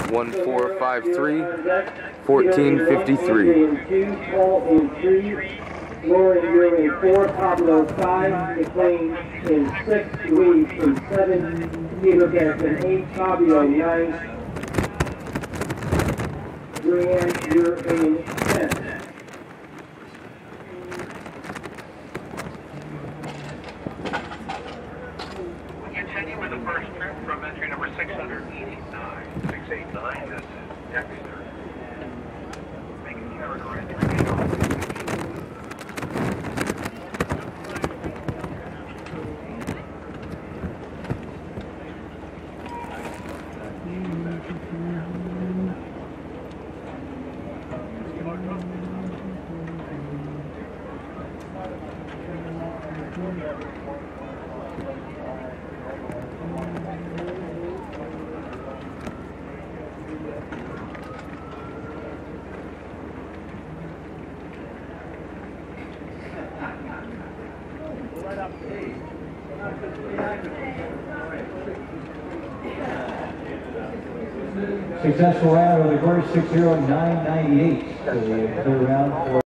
1453, 1453. Lauren, you're in 4, Pablo 5, McLean in 6, Louise in 7, Peter Garrison 8, Fabio 9, Brianne, you're in 10. We continue with the first trip from entry number 689. 689, this is Dexter. Making character entry. Successful round of the course, 609.98. So the third round for